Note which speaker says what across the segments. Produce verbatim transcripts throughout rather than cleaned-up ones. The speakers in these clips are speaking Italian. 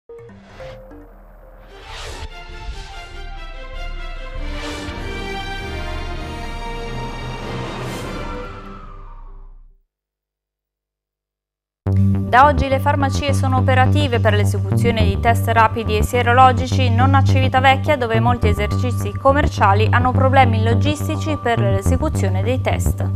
Speaker 1: Da oggi le farmacie sono operative per l'esecuzione di test rapidi e sierologici non a Civitavecchia, dove molti esercizi commerciali hanno problemi logistici per l'esecuzione dei test.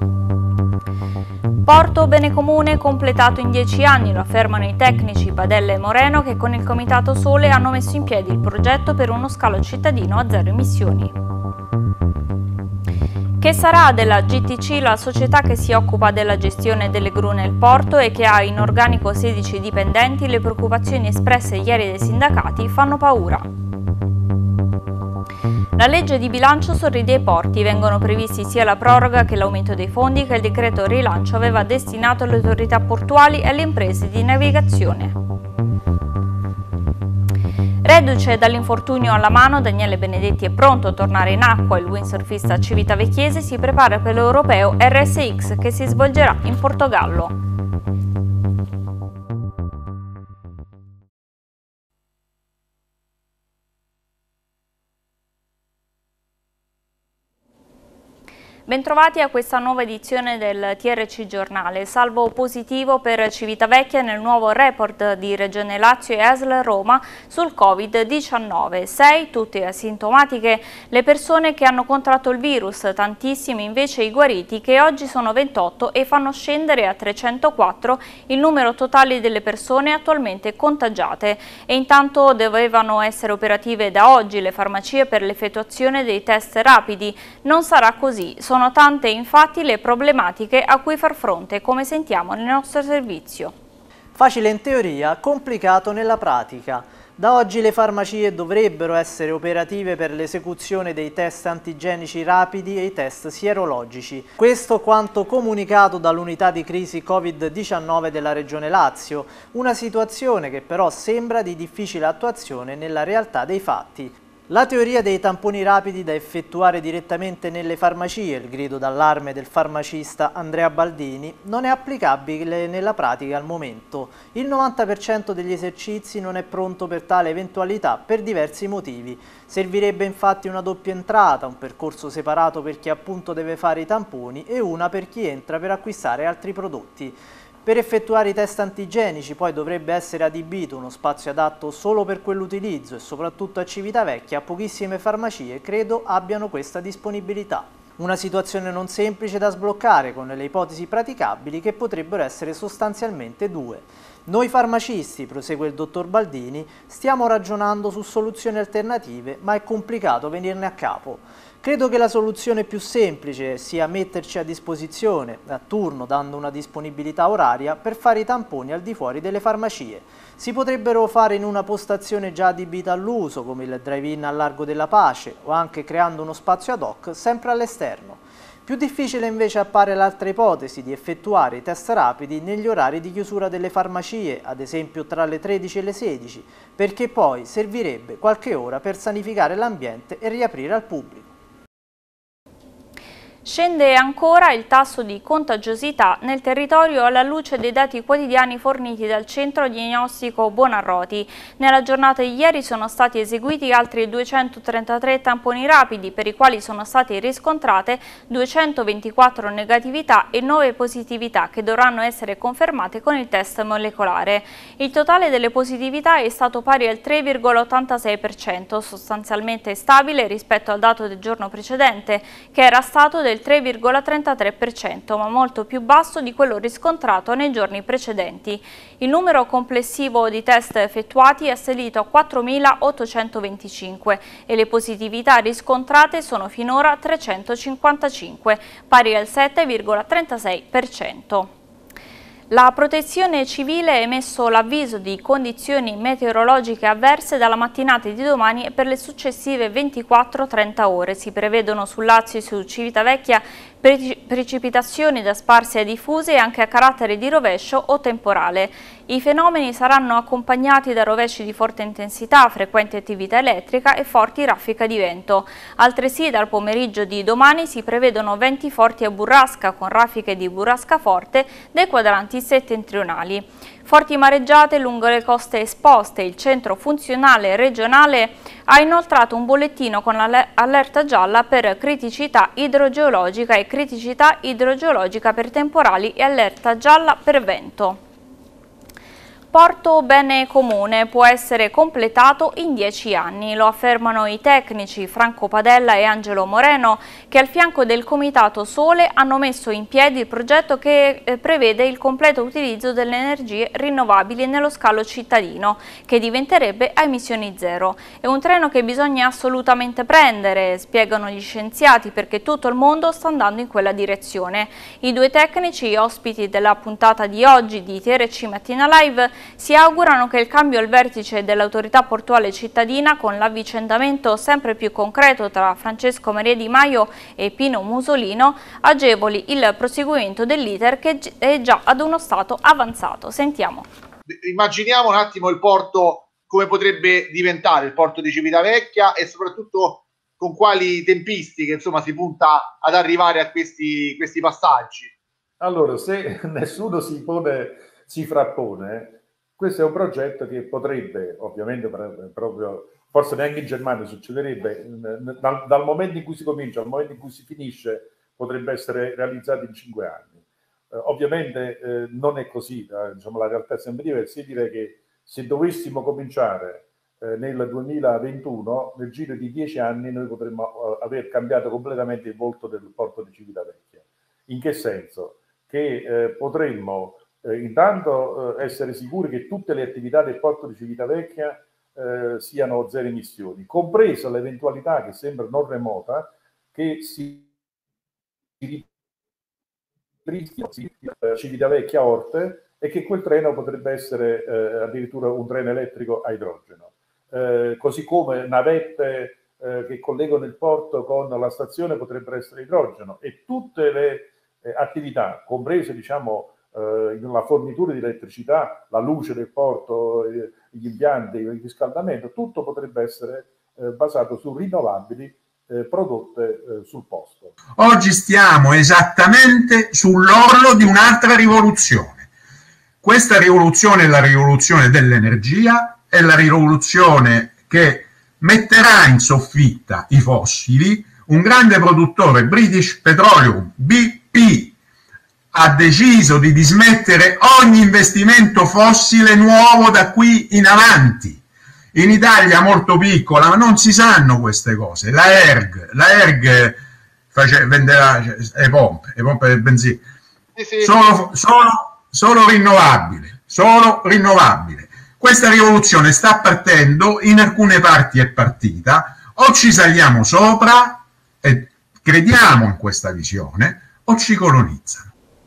Speaker 1: Porto bene comune completato in dieci anni, lo affermano i tecnici Padella e Moreno, che con il Comitato Sole hanno messo in piedi il progetto per uno scalo cittadino a zero emissioni. Che sarà della G T C, la società che si occupa della gestione delle gru nel porto e che ha in organico sedici dipendenti? Le preoccupazioni espresse ieri dai sindacati fanno paura. La legge di bilancio sorride ai porti, vengono previsti sia la proroga che l'aumento dei fondi che il decreto rilancio aveva destinato alle autorità portuali e alle imprese di navigazione. Reduce dall'infortunio alla mano, Daniele Benedetti è pronto a tornare in acqua. Il windsurfista civitavecchiese si prepara per l'Europeo R S X che si svolgerà in Portogallo. Bentrovati a questa nuova edizione del T R C Giornale. Salvo positivo per Civitavecchia nel nuovo report di Regione Lazio e A S L Roma sul Covid diciannove. Sei, tutte asintomatiche, le persone che hanno contratto il virus, tantissimi invece i guariti, che oggi sono ventotto e fanno scendere a trecentoquattro il numero totale delle persone attualmente contagiate. E intanto dovevano essere operative da oggi le farmacie per l'effettuazione dei test rapidi. Non sarà così. Sono tante infatti le problematiche a cui far fronte, come sentiamo nel nostro servizio.
Speaker 2: Facile in teoria, complicato nella pratica. Da oggi le farmacie dovrebbero essere operative per l'esecuzione dei test antigenici rapidi e i test sierologici. Questo quanto comunicato dall'unità di crisi Covid diciannove della Regione Lazio, una situazione che però sembra di difficile attuazione nella realtà dei fatti. La teoria dei tamponi rapidi da effettuare direttamente nelle farmacie, il grido d'allarme del farmacista Andrea Baldini, non è applicabile nella pratica al momento. Il novanta per cento degli esercizi non è pronto per tale eventualità per diversi motivi. Servirebbe infatti una doppia entrata, un percorso separato per chi appunto deve fare i tamponi e una per chi entra per acquistare altri prodotti. Per effettuare i test antigenici poi dovrebbe essere adibito uno spazio adatto solo per quell'utilizzo e soprattutto a Civitavecchia pochissime farmacie credo abbiano questa disponibilità. Una situazione non semplice da sbloccare con le ipotesi praticabili che potrebbero essere sostanzialmente due. Noi farmacisti, prosegue il dottor Baldini, stiamo ragionando su soluzioni alternative ma è complicato venirne a capo. Credo che la soluzione più semplice sia metterci a disposizione, a turno, dando una disponibilità oraria, per fare i tamponi al di fuori delle farmacie. Si potrebbero fare in una postazione già adibita all'uso, come il drive-in al Largo della Pace, o anche creando uno spazio ad hoc sempre all'esterno. Più difficile invece appare l'altra ipotesi di effettuare i test rapidi negli orari di chiusura delle farmacie, ad esempio tra le tredici e le sedici, perché poi servirebbe qualche ora per sanificare l'ambiente e riaprire al pubblico.
Speaker 1: Scende ancora il tasso di contagiosità nel territorio alla luce dei dati quotidiani forniti dal centro diagnostico Buonarroti. Nella giornata di ieri sono stati eseguiti altri duecentotrentatré tamponi rapidi, per i quali sono state riscontrate duecentoventiquattro negatività e nove positività che dovranno essere confermate con il test molecolare. Il totale delle positività è stato pari al tre virgola ottantasei per cento, sostanzialmente stabile rispetto al dato del giorno precedente, che era stato del tre virgola trentatré per cento, ma molto più basso di quello riscontrato nei giorni precedenti. Il numero complessivo di test effettuati è salito a quattromilaottocentoventicinque e le positività riscontrate sono finora trecentocinquantacinque, pari al sette virgola trentasei per cento. La Protezione Civile ha emesso l'avviso di condizioni meteorologiche avverse dalla mattinata di domani e per le successive ventiquattro trenta ore. Si prevedono su Lazio e su Civitavecchia precipitazioni da sparse e diffuse e anche a carattere di rovescio o temporale. I fenomeni saranno accompagnati da rovesci di forte intensità, frequente attività elettrica e forti raffiche di vento. Altresì dal pomeriggio di domani si prevedono venti forti a burrasca con raffiche di burrasca forte dei quadranti settentrionali. Forti mareggiate lungo le coste esposte. Il centro funzionale regionale ha inoltrato un bollettino con allerta gialla per criticità idrogeologica e criticità idrogeologica per temporali e allerta gialla per vento. Porto bene comune può essere completato in dieci anni, lo affermano i tecnici Franco Padella e Angelo Moreno, che al fianco del Comitato Sole hanno messo in piedi il progetto che eh, prevede il completo utilizzo delle energie rinnovabili nello scalo cittadino, che diventerebbe a emissioni zero. È un treno che bisogna assolutamente prendere, spiegano gli scienziati, perché tutto il mondo sta andando in quella direzione. I due tecnici, ospiti della puntata di oggi di T R C Mattina Live, si augurano che il cambio al vertice dell'autorità portuale cittadina, con l'avvicendamento sempre più concreto tra Francesco Maria Di Maio e Pino Musolino, agevoli il proseguimento dell'iter che è già ad uno stato avanzato. Sentiamo.
Speaker 3: Immaginiamo un attimo il porto, come potrebbe diventare il porto di Civitavecchia e soprattutto con quali tempistiche, insomma, si punta ad arrivare a questi, questi passaggi.
Speaker 4: Allora, se nessuno si pone, si frappone, questo è un progetto che potrebbe, ovviamente proprio, forse neanche in Germania succederebbe, dal, dal momento in cui si comincia al momento in cui si finisce, potrebbe essere realizzato in cinque anni. Eh, ovviamente eh, non è così, eh, diciamo, la realtà è sempre diversa. Io direi che se dovessimo cominciare eh, nel duemilaventuno, nel giro di dieci anni noi potremmo eh, aver cambiato completamente il volto del porto di Civitavecchia. In che senso? Che eh, potremmo Eh, intanto eh, essere sicuri che tutte le attività del porto di Civitavecchia eh, siano zero emissioni, compresa l'eventualità che sembra non remota che si ripristini eh, Civitavecchia Orte e che quel treno potrebbe essere eh, addirittura un treno elettrico a idrogeno, eh, così come navette eh, che collegano il porto con la stazione potrebbero essere idrogeno, e tutte le eh, attività, comprese diciamo la fornitura di elettricità, la luce del porto, gli impianti, il riscaldamento, tutto potrebbe essere eh, basato su rinnovabili eh, prodotte eh, sul posto.
Speaker 5: Oggi stiamo esattamente sull'orlo di un'altra rivoluzione. Questa rivoluzione è la rivoluzione dell'energia, è la rivoluzione che metterà in soffitta i fossili. Un grande produttore, British Petroleum, B P, ha deciso di dismettere ogni investimento fossile nuovo da qui in avanti. In Italia molto piccola, ma non si sanno queste cose. La E R G, la E R G face, venderà le pompe, le pompe del benzina, sì, sì. Solo, solo, solo rinnovabile, solo rinnovabile. Questa rivoluzione sta partendo, in alcune parti è partita, o ci saliamo sopra e crediamo in questa visione, o ci colonizzano.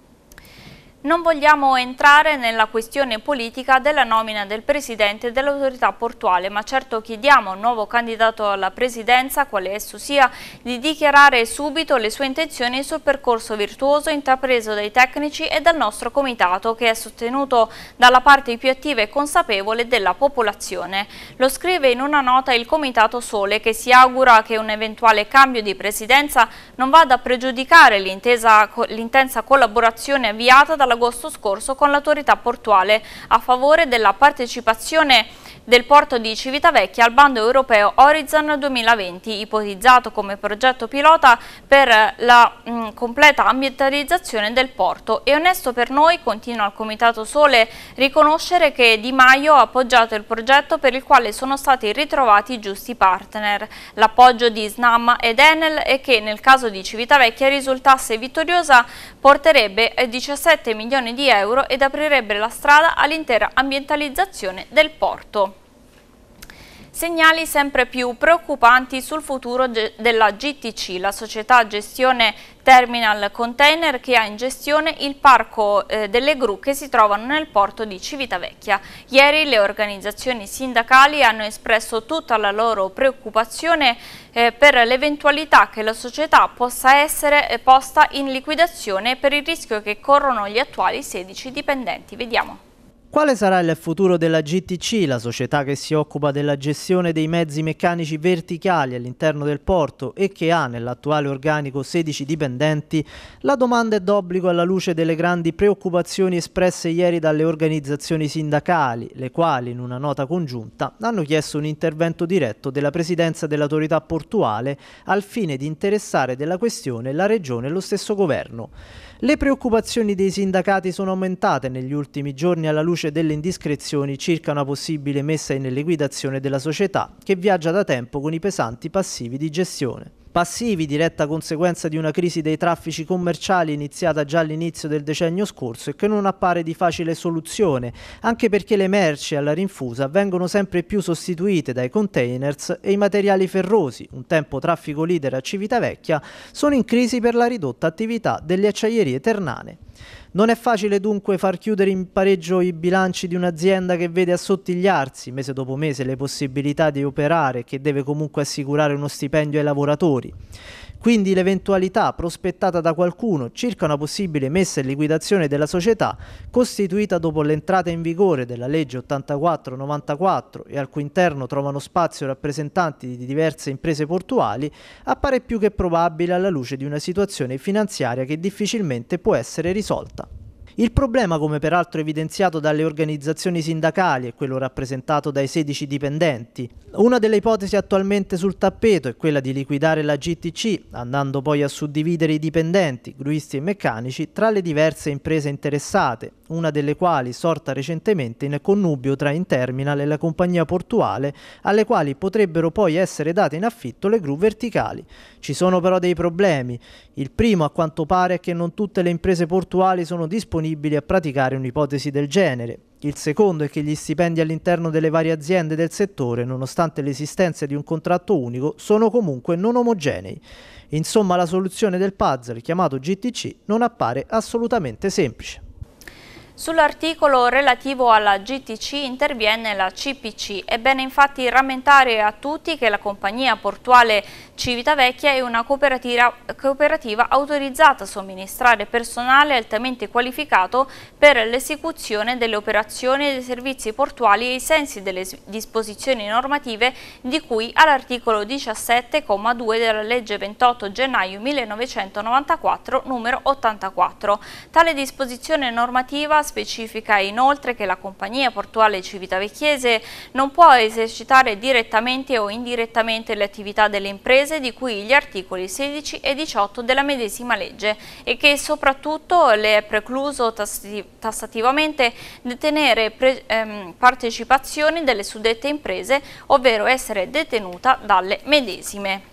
Speaker 1: Non vogliamo entrare nella questione politica della nomina del presidente dell'autorità portuale, ma certo chiediamo al nuovo candidato alla presidenza, quale esso sia, di dichiarare subito le sue intenzioni sul percorso virtuoso intrapreso dai tecnici e dal nostro comitato, che è sostenuto dalla parte più attiva e consapevole della popolazione. Lo scrive in una nota il Comitato Sole, che si augura che un eventuale cambio di presidenza non vada a pregiudicare l'intensa collaborazione avviata dalla agosto scorso con l'autorità portuale a favore della partecipazione del porto di Civitavecchia al bando europeo Horizon duemilaventi, ipotizzato come progetto pilota per la mh, completa ambientalizzazione del porto. È onesto per noi, continua il Comitato Sole, riconoscere che Di Maio ha appoggiato il progetto per il quale sono stati ritrovati i giusti partner, l'appoggio di Snam ed Enel, e che nel caso di Civitavecchia risultasse vittoriosa porterebbe diciassette milioni di euro ed aprirebbe la strada all'intera ambientalizzazione del porto. Segnali sempre più preoccupanti sul futuro della G T C, la società gestione terminal container che ha in gestione il parco eh, delle gru che si trovano nel porto di Civitavecchia. Ieri le organizzazioni sindacali hanno espresso tutta la loro preoccupazione eh, per l'eventualità che la società possa essere eh, posta in liquidazione per il rischio che corrono gli attuali sedici dipendenti. Vediamo.
Speaker 2: Quale sarà il futuro della G T C, la società che si occupa della gestione dei mezzi meccanici verticali all'interno del porto e che ha nell'attuale organico sedici dipendenti? La domanda è d'obbligo alla luce delle grandi preoccupazioni espresse ieri dalle organizzazioni sindacali, le quali in una nota congiunta hanno chiesto un intervento diretto della Presidenza dell'autorità portuale al fine di interessare della questione la Regione e lo stesso Governo. Le preoccupazioni dei sindacati sono aumentate negli ultimi giorni alla luce delle indiscrezioni circa una possibile messa in liquidazione della società che viaggia da tempo con i pesanti passivi di gestione. Passivi diretta conseguenza di una crisi dei traffici commerciali iniziata già all'inizio del decennio scorso e che non appare di facile soluzione, anche perché le merci alla rinfusa vengono sempre più sostituite dai containers e i materiali ferrosi, un tempo traffico leader a Civitavecchia, sono in crisi per la ridotta attività delle acciaierie ternane. Non è facile dunque far chiudere in pareggio i bilanci di un'azienda che vede assottigliarsi mese dopo mese le possibilità di operare e che deve comunque assicurare uno stipendio ai lavoratori. Quindi l'eventualità prospettata da qualcuno circa una possibile messa in liquidazione della società, costituita dopo l'entrata in vigore della legge ottantaquattro novantaquattro e al cui interno trovano spazio rappresentanti di diverse imprese portuali, appare più che probabile alla luce di una situazione finanziaria che difficilmente può essere risolta. Il problema, come peraltro evidenziato dalle organizzazioni sindacali, è quello rappresentato dai sedici dipendenti. Una delle ipotesi attualmente sul tappeto è quella di liquidare la G T C, andando poi a suddividere i dipendenti, gruisti e meccanici, tra le diverse imprese interessate, una delle quali sorta recentemente in connubio tra Interminal e la compagnia portuale, alle quali potrebbero poi essere date in affitto le gru verticali. Ci sono però dei problemi. Il primo, a quanto pare, è che non tutte le imprese portuali sono disponibili a praticare un'ipotesi del genere. Il secondo è che gli stipendi all'interno delle varie aziende del settore, nonostante l'esistenza di un contratto unico, sono comunque non omogenei. Insomma, la soluzione del puzzle chiamato G T C non appare assolutamente semplice.
Speaker 1: Sull'articolo relativo alla G T C interviene la C P C. È bene infatti rammentare a tutti che la compagnia portuale Civitavecchia è una cooperativa, cooperativa autorizzata a somministrare personale altamente qualificato per l'esecuzione delle operazioni e dei servizi portuali ai sensi delle disposizioni normative di cui all'articolo diciassette comma due della legge ventotto gennaio millenovecentonovantaquattro numero ottantaquattro. Tale disposizione normativa specifica inoltre che la compagnia portuale civitavecchiese non può esercitare direttamente o indirettamente le attività delle imprese di cui gli articoli sedici e diciotto della medesima legge e che soprattutto le è precluso tassativamente detenere pre, ehm, partecipazioni delle suddette imprese, ovvero essere detenuta dalle medesime.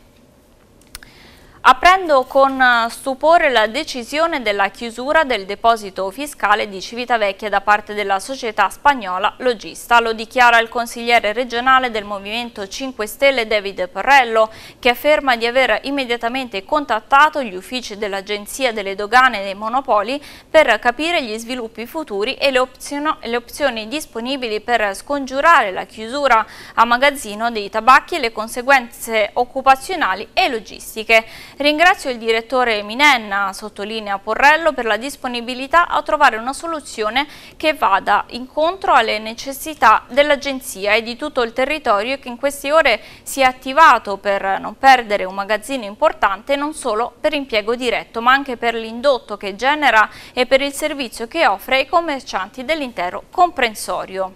Speaker 1: Apprendo con stupore la decisione della chiusura del deposito fiscale di Civitavecchia da parte della società spagnola Logista. Lo dichiara il consigliere regionale del Movimento cinque Stelle David Porrello, che afferma di aver immediatamente contattato gli uffici dell'Agenzia delle Dogane e dei Monopoli per capire gli sviluppi futuri e le, opziono, le opzioni disponibili per scongiurare la chiusura a magazzino dei tabacchi e le conseguenze occupazionali e logistiche. Ringrazio il direttore Minenna, sottolinea Porrello, per la disponibilità a trovare una soluzione che vada incontro alle necessità dell'Agenzia e di tutto il territorio che in queste ore si è attivato per non perdere un magazzino importante non solo per impiego diretto ma anche per l'indotto che genera e per il servizio che offre ai commercianti dell'intero comprensorio.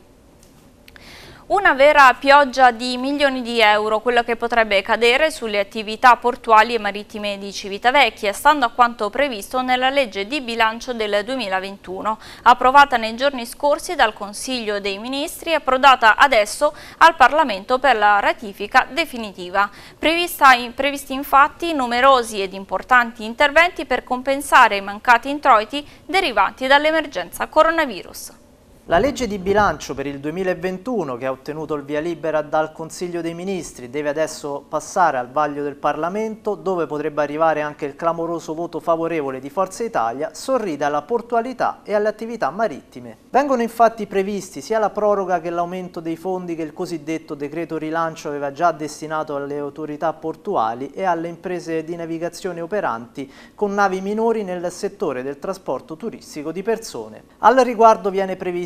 Speaker 1: Una vera pioggia di milioni di euro, quello che potrebbe cadere sulle attività portuali e marittime di Civitavecchia, stando a quanto previsto nella legge di bilancio del duemilaventuno, approvata nei giorni scorsi dal Consiglio dei Ministri e approdata adesso al Parlamento per la ratifica definitiva. Prevista in, previsti infatti numerosi ed importanti interventi per compensare i mancati introiti derivanti dall'emergenza coronavirus.
Speaker 2: La legge di bilancio per il duemilaventuno, che ha ottenuto il via libera dal Consiglio dei Ministri, deve adesso passare al vaglio del Parlamento, dove potrebbe arrivare anche il clamoroso voto favorevole di Forza Italia, sorride alla portualità e alle attività marittime. Vengono infatti previsti sia la proroga che l'aumento dei fondi che il cosiddetto decreto rilancio aveva già destinato alle autorità portuali e alle imprese di navigazione operanti con navi minori nel settore del trasporto turistico di persone. Al riguardo viene previsto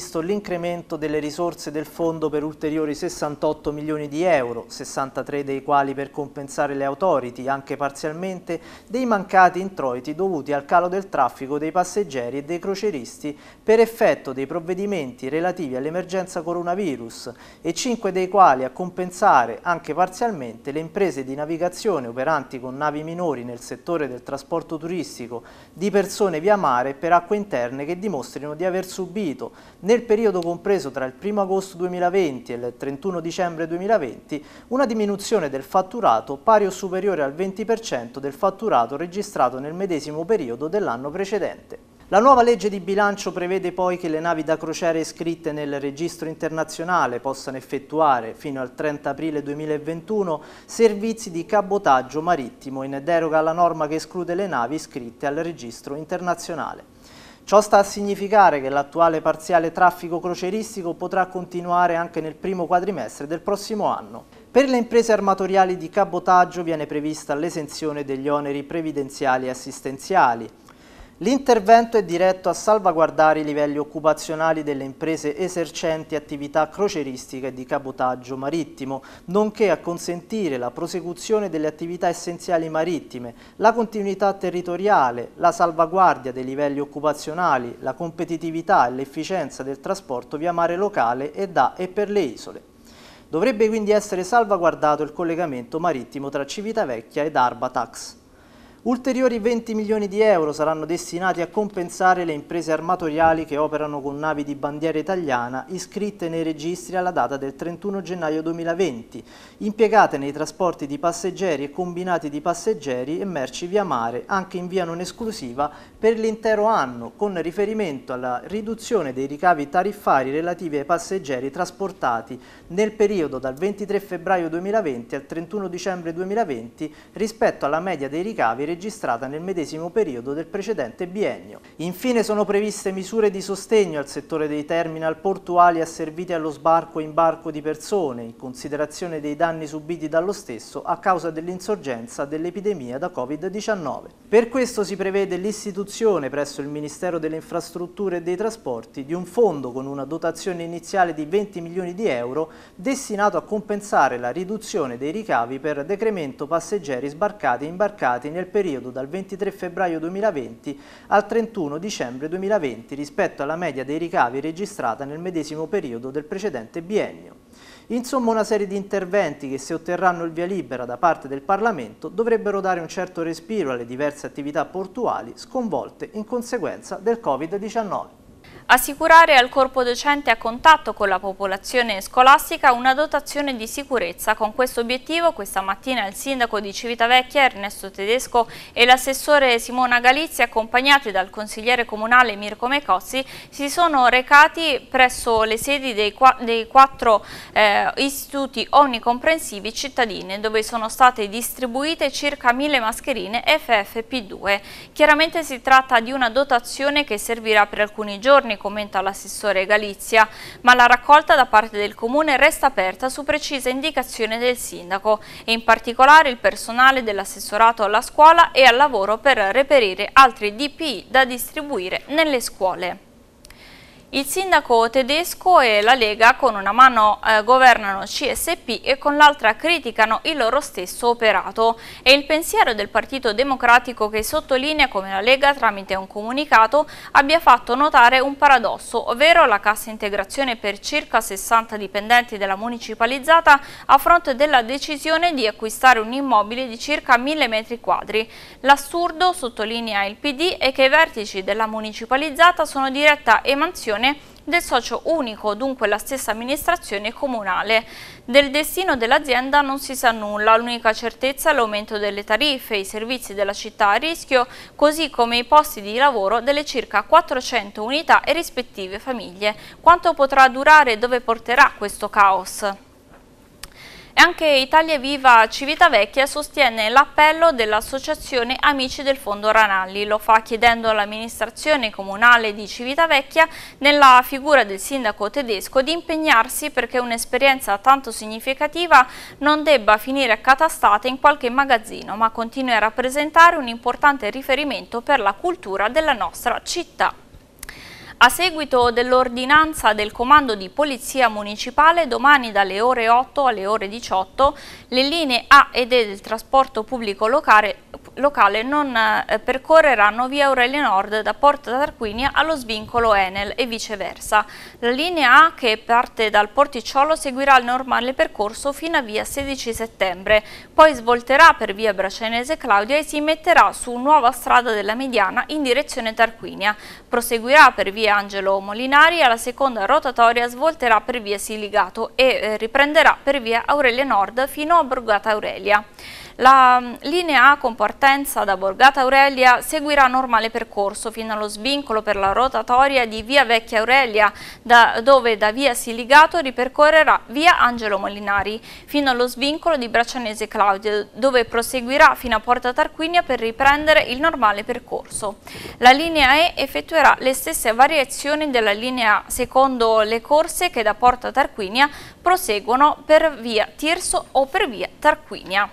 Speaker 2: previsto l'incremento delle risorse del fondo per ulteriori sessantotto milioni di euro, sessantatré dei quali per compensare le authority, anche parzialmente, dei mancati introiti dovuti al calo del traffico dei passeggeri e dei crocieristi per effetto dei provvedimenti relativi all'emergenza coronavirus e cinque dei quali a compensare anche parzialmente le imprese di navigazione operanti con navi minori nel settore del trasporto turistico di persone via mare per acque interne che dimostrino di aver subito nel periodo compreso tra il primo agosto duemilaventi e il trentuno dicembre duemilaventi una diminuzione del fatturato pari o superiore al venti per cento del fatturato registrato nel medesimo periodo dell'anno precedente. La nuova legge di bilancio prevede poi che le navi da crociera iscritte nel registro internazionale possano effettuare fino al trenta aprile duemilaventuno servizi di cabotaggio marittimo in deroga alla norma che esclude le navi iscritte al registro internazionale. Ciò sta a significare che l'attuale parziale traffico crocieristico potrà continuare anche nel primo quadrimestre del prossimo anno. Per le imprese armatoriali di cabotaggio viene prevista l'esenzione degli oneri previdenziali e assistenziali. L'intervento è diretto a salvaguardare i livelli occupazionali delle imprese esercenti attività crocieristica e di cabotaggio marittimo, nonché a consentire la prosecuzione delle attività essenziali marittime, la continuità territoriale, la salvaguardia dei livelli occupazionali, la competitività e l'efficienza del trasporto via mare locale e da e per le isole. Dovrebbe quindi essere salvaguardato il collegamento marittimo tra Civitavecchia ed Arbatax. Ulteriori venti milioni di euro saranno destinati a compensare le imprese armatoriali che operano con navi di bandiera italiana iscritte nei registri alla data del trentuno gennaio duemilaventi, impiegate nei trasporti di passeggeri e combinati di passeggeri e merci via mare, anche in via non esclusiva, per l'intero anno, con riferimento alla riduzione dei ricavi tariffari relativi ai passeggeri trasportati nel periodo dal ventitré febbraio duemilaventi al trentuno dicembre duemilaventi rispetto alla media dei ricavi registrata nel medesimo periodo del precedente biennio. Infine sono previste misure di sostegno al settore dei terminal portuali asserviti allo sbarco e imbarco di persone, in considerazione dei danni subiti dallo stesso a causa dell'insorgenza dell'epidemia da Covid diciannove. Per questo si prevede l'istituzione presso il Ministero delle Infrastrutture e dei Trasporti di un fondo con una dotazione iniziale di venti milioni di euro destinato a compensare la riduzione dei ricavi per decremento passeggeri sbarcati e imbarcati nel periodo dal ventitré febbraio duemilaventi al trentuno dicembre duemilaventi rispetto alla media dei ricavi registrata nel medesimo periodo del precedente biennio. Insomma, una serie di interventi che, se otterranno il via libera da parte del Parlamento, dovrebbero dare un certo respiro alle diverse attività portuali sconvolte in conseguenza del Covid diciannove.
Speaker 1: Assicurare al corpo docente a contatto con la popolazione scolastica una dotazione di sicurezza. Con questo obiettivo questa mattina il sindaco di Civitavecchia Ernesto Tedesco e l'assessore Simona Galizia, accompagnati dal consigliere comunale Mirko Mecossi, si sono recati presso le sedi dei, qua dei quattro eh, istituti omnicomprensivi cittadini, dove sono state distribuite circa mille mascherine F F P due. Chiaramente si tratta di una dotazione che servirà per alcuni giorni, commenta l'assessore Galizia, ma la raccolta da parte del comune resta aperta su precisa indicazione del sindaco e in particolare il personale dell'assessorato alla scuola e al lavoro per reperire altri D P I da distribuire nelle scuole. Il sindaco Tedesco e la Lega con una mano eh, governano C S P e con l'altra criticano il loro stesso operato. È il pensiero del Partito Democratico che sottolinea come la Lega tramite un comunicato abbia fatto notare un paradosso, ovvero la cassa integrazione per circa sessanta dipendenti della municipalizzata a fronte della decisione di acquistare un immobile di circa mille metri quadri. L'assurdo, sottolinea il P D, è che i vertici della municipalizzata sono diretta emansione del socio unico, dunque la stessa amministrazione comunale. Del destino dell'azienda non si sa nulla, l'unica certezza è l'aumento delle tariffe, i servizi della città a rischio, così come i posti di lavoro delle circa quattrocento unità e rispettive famiglie. Quanto potrà durare e dove porterà questo caos? E anche Italia Viva Civitavecchia sostiene l'appello dell'associazione Amici del Fondo Ranalli. Lo fa chiedendo all'amministrazione comunale di Civitavecchia, nella figura del sindaco Tedesco, di impegnarsi perché un'esperienza tanto significativa non debba finire accatastata in qualche magazzino, ma continui a rappresentare un importante riferimento per la cultura della nostra città. A seguito dell'ordinanza del Comando di Polizia Municipale, domani dalle ore otto alle ore diciotto le linee A ed E del trasporto pubblico locale, locale non eh, percorreranno via Aurelia Nord da Porta Tarquinia allo svincolo Enel e viceversa. La linea A, che parte dal Porticciolo, seguirà il normale percorso fino a via sedici settembre, poi svolterà per via Bracenese Claudia e si metterà su nuova strada della Mediana in direzione Tarquinia. Proseguirà per via Angelo Molinari, alla seconda rotatoria svolterà per via Siligato e eh, riprenderà per via Aurelia Nord fino a Borgata Aurelia. La linea A con partenza da Borgata Aurelia seguirà normale percorso fino allo svincolo per la rotatoria di via Vecchia Aurelia, da, dove da via Siligato ripercorrerà via Angelo Molinari fino allo svincolo di Bracenese Claudio, dove proseguirà fino a Porta Tarquinia per riprendere il normale percorso. La linea E effettuerà le stesse variazioni della linea A secondo le corse che da Porta Tarquinia proseguono per via Tirso o per via Tarquinia.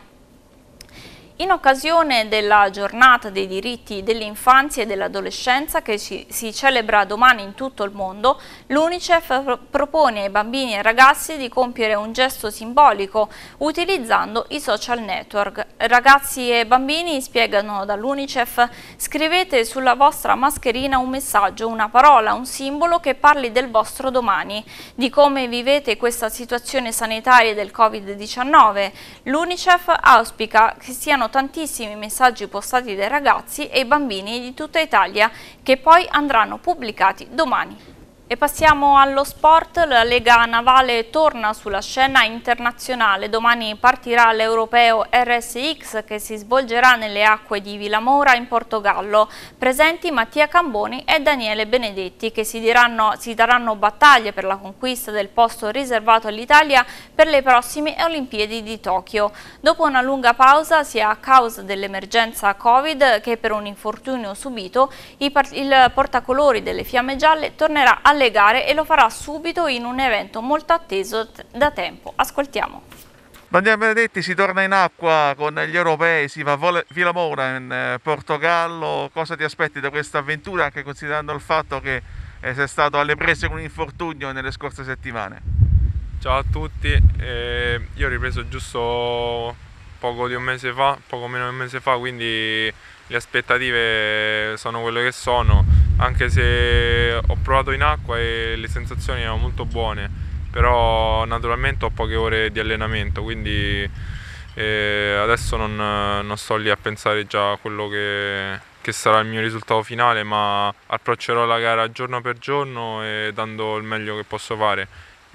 Speaker 1: In occasione della giornata dei diritti dell'infanzia e dell'adolescenza che si, si celebra domani in tutto il mondo, l'UNICEF propone ai bambini e ragazzi di compiere un gesto simbolico utilizzando i social network. Ragazzi e bambini, spiegano dall'UNICEF, scrivete sulla vostra mascherina un messaggio, una parola, un simbolo che parli del vostro domani, di come vivete questa situazione sanitaria del Covid diciannove. L'UNICEF auspica che siano tantissimi messaggi postati dai ragazzi e i bambini di tutta Italia che poi andranno pubblicati domani. E passiamo allo sport. La Lega Navale torna sulla scena internazionale. Domani partirà l'Europeo R S X che si svolgerà nelle acque di Vilamora in Portogallo. Presenti Mattia Camboni e Daniele Benedetti che si, diranno, si daranno battaglie per la conquista del posto riservato all'Italia per le prossime Olimpiadi di Tokyo. Dopo una lunga pausa, sia a causa dell'emergenza Covid che per un infortunio subito, il portacolori delle Fiamme Gialle tornerà a alle gare e lo farà subito in un evento molto atteso da tempo. Ascoltiamo.
Speaker 6: Daniele Benedetti, si torna in acqua con gli europei, si va a Vilamora in Portogallo. Cosa ti aspetti da questa avventura, anche considerando il fatto che sei stato alle prese con un infortunio nelle scorse settimane?
Speaker 7: Ciao a tutti, eh, io ho ripreso giusto poco di un mese fa, poco meno di un mese fa, quindi le aspettative sono quelle che sono, anche se ho provato in acqua e le sensazioni erano molto buone, però naturalmente ho poche ore di allenamento, quindi eh, adesso non, non sto lì a pensare già a quello che, che sarà il mio risultato finale, ma approccerò la gara giorno per giorno e dando il meglio che posso fare.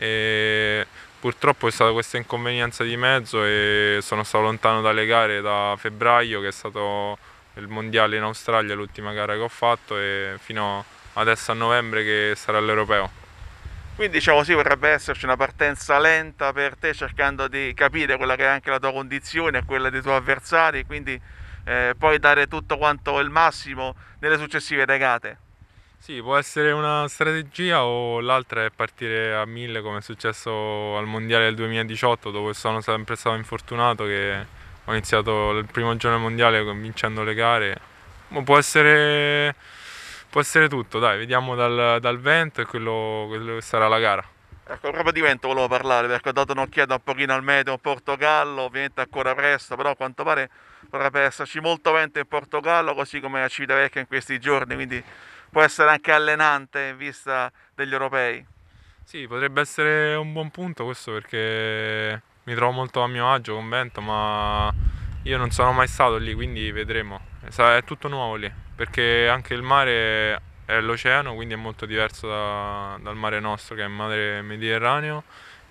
Speaker 7: E purtroppo è stata questa inconvenienza di mezzo e sono stato lontano dalle gare da febbraio, che è stato il mondiale in Australia, l'ultima gara che ho fatto, e fino adesso a novembre che sarà l'Europeo.
Speaker 6: Quindi diciamo così potrebbe esserci una partenza lenta per te, cercando di capire quella che è anche la tua condizione e quella dei tuoi avversari, quindi eh, poi dare tutto quanto il massimo nelle successive regate.
Speaker 7: Sì, può essere una strategia o l'altra è partire a mille come è successo al mondiale del duemiladiciotto, dove sono sempre stato infortunato, che ho iniziato il primo giorno del mondiale vincendo le gare. Ma può essere, può essere tutto, dai, vediamo dal, dal vento e quello, quello che sarà la gara.
Speaker 6: Ecco, proprio di vento volevo parlare, perché ho dato un'occhiata un pochino al meteo in Portogallo, ovviamente ancora presto, però a quanto pare potrebbe esserci molto vento in Portogallo, così come a Civitavecchia in questi giorni, quindi può essere anche allenante in vista degli europei.
Speaker 7: Sì, potrebbe essere un buon punto questo, perché mi trovo molto a mio agio con vento, ma io non sono mai stato lì, quindi vedremo. È tutto nuovo lì, perché anche il mare è l'oceano, quindi è molto diverso da, dal mare nostro, che è il mare Mediterraneo,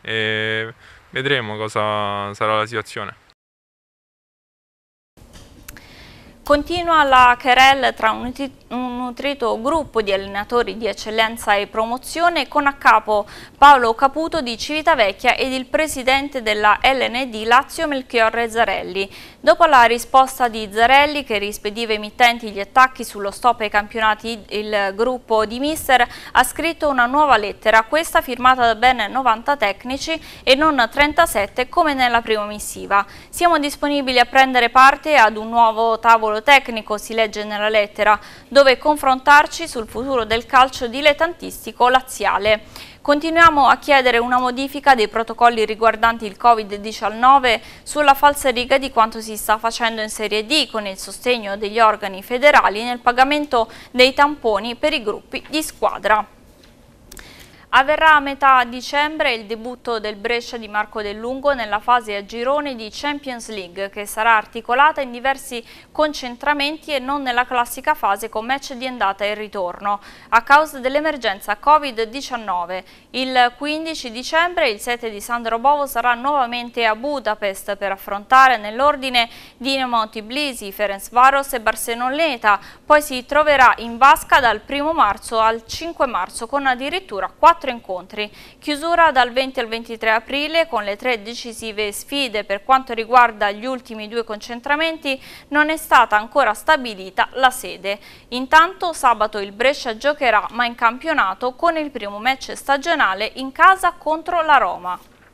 Speaker 7: e vedremo cosa sarà la situazione.
Speaker 1: Continua la querelle tra un nutrito gruppo di allenatori di eccellenza e promozione con a capo Paolo Caputo di Civitavecchia ed il presidente della L N D Lazio Melchiorre Zarelli. Dopo la risposta di Zarelli, che rispediva ai mittenti gli attacchi sullo stop ai campionati, il gruppo di mister ha scritto una nuova lettera, questa firmata da ben novanta tecnici e non trentasette come nella prima missiva. Siamo disponibili a prendere parte ad un nuovo tavolo tavolo tecnico, si legge nella lettera, dove confrontarci sul futuro del calcio dilettantistico laziale. Continuiamo a chiedere una modifica dei protocolli riguardanti il Covid diciannove sulla falsariga di quanto si sta facendo in Serie D con il sostegno degli organi federali nel pagamento dei tamponi per i gruppi di squadra. Avverrà a metà dicembre il debutto del Brescia di Marco Del Lungo nella fase a gironi di Champions League, che sarà articolata in diversi concentramenti e non nella classica fase con match di andata e ritorno, a causa dell'emergenza Covid diciannove. Il quindici dicembre il sette di Sandro Bovo sarà nuovamente a Budapest per affrontare nell'ordine Dinamo Tbilisi, Ferencvaros e Barcelloneta, poi si troverà in vasca dal primo marzo al cinque marzo con addirittura quattro incontri. Chiusura dal venti al ventitré aprile con le tre decisive sfide. Per quanto riguarda gli ultimi due concentramenti non è stata ancora stabilita la sede. Intanto sabato il Brescia giocherà ma in campionato con il primo match stagionale in casa contro la Roma.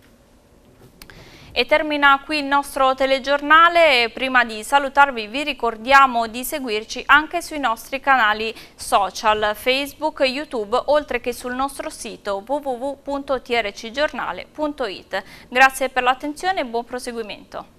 Speaker 1: E termina qui il nostro telegiornale. Prima di salutarvi vi ricordiamo di seguirci anche sui nostri canali social, Facebook, YouTube, oltre che sul nostro sito w w w punto t r c giornale punto it. Grazie per l'attenzione e buon proseguimento.